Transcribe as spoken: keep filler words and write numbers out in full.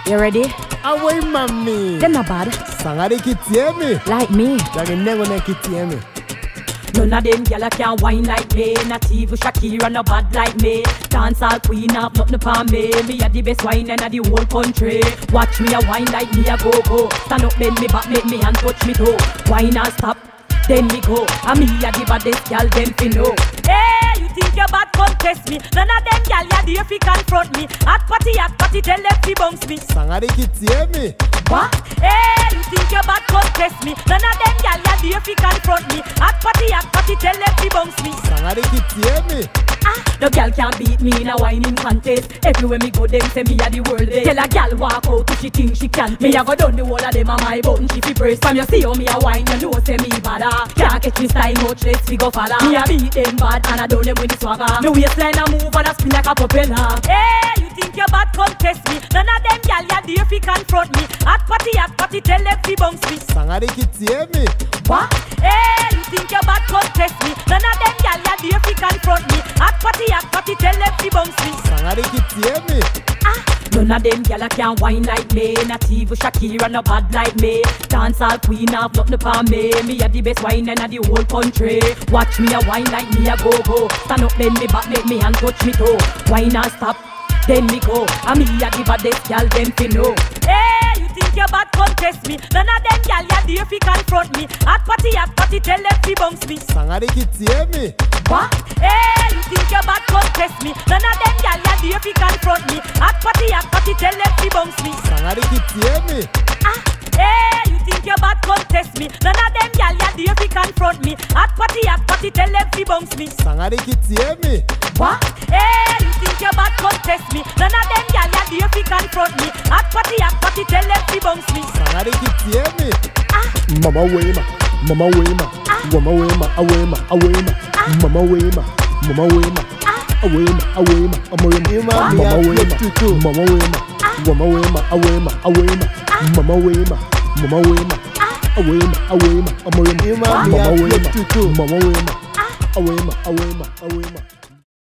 You ready? Away, mommy. Them not bad. Sangari kitie me. Like me. Jagge never ne kitie me. None of them gyal can wine like me. Not even Shakira no bad like me. Dancehall queen have nothing upon me. Me a the best wine in the whole country. Watch me a wine like me a go go. Stand up, bend me back, make me hand touch me toe. Wine and stop, then me go. And me a the baddest gyal, them fi know. Hey, you think you bad, come test me. None of them gyal ya there fi confront me. Hot party, hot party, tell them fi bounce me. Sangari kitie me. What? Hey, you think you bad, come test me. None of them gyal ya there fi confront me. Hot party, hot party, tell them fi bounce me. Sangari kitie me. Ah, no girl can't beat me in a whining contest. Everywhere me go, them say me a the world best. Tell a girl walk out if she think she can. Me a go down the whole of them a my button she fi brace. From you see how me a wine, you know say me bada. Can't catch me style much less fi go follow. Me a beat them bad and I down them with the swagger. Me waistline a move and a spin like a propeller. Hey, you think you bad, come test me. None of them girl ya dare fi confront me. Hot party, hot party, tell them fi bounce me. Sangari kitie me. What? Hey, you think you bad, come test me. None of them girl ya dare fi confront me. Hot party, hot party, tell them fi bounce me. Sangari kitie me. Ah, none of them gyal can wine like me. Not even Shakira no bad like me. Dancehall queen have nothing upon me. Me a the best wine in the whole country. Watch me a wine like me a go go. Stand up, bend me back, make me hand touch me toe. Wine and stop, then me go. And me a the baddest gyal, them fi know. Hey, you think you bad, come test me. None of them gyal ya dare fi confront me. Hot party, hot party, tell them fi bounce me. Sangari kitie me. What? Hey, you think you bad, come test me. None of them gyal ya dare fi confront me. Hot party, hot party, tell them fi bounce me. Sangari kitie me. Ah, hey, you think you bad, come test me. None of them gyal ya dare fi confront me. Hot party, hot party, tell them fi bounce me. Sangari kitie me. What? Hey, you think you bad, come test me. None of them gyal ya dare fi confront me. Hot party, hot party, tell them fi bounce me. Sangari kitie me. Ah, Mama wema, mama wema, wama wema, awema, awema, mama wema, mama wema, awema, awema, awema, mama wema, mama wema, wama wema, awema, awema, mama wema, mama wema, awema, awema, awema, mama wema, mama wema, awema, awema, awema.